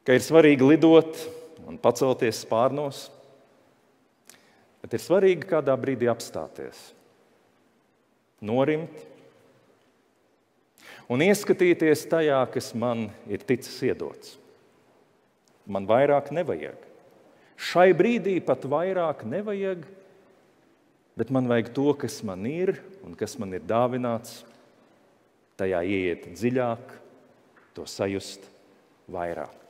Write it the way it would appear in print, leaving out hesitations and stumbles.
ka ir svarīgi lidot un pacelties spārnos, bet ir svarīgi kādā brīdī apstāties, norimt un ieskatīties tajā, kas man ir ticis iedots. Man vairāk nevajag. Šai brīdī pat vairāk nevajag, bet man vajag to, kas man ir un kas man ir dāvināts, tajā ieiet dziļāk, to sajust vairāk.